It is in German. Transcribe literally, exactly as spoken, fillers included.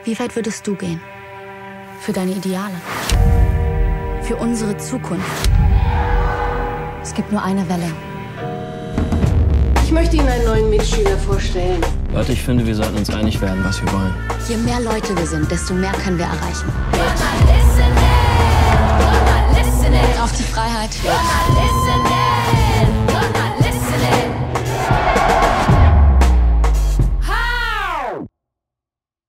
Wie weit würdest du gehen? Für deine Ideale? Für unsere Zukunft? Es gibt nur eine Welle. Ich möchte Ihnen einen neuen Mitschüler vorstellen. Leute, ich finde, wir sollten uns einig werden, was wir wollen. Je mehr Leute wir sind, desto mehr können wir erreichen. You're not listening. You're not listening. Auf die Freiheit. You're not listening.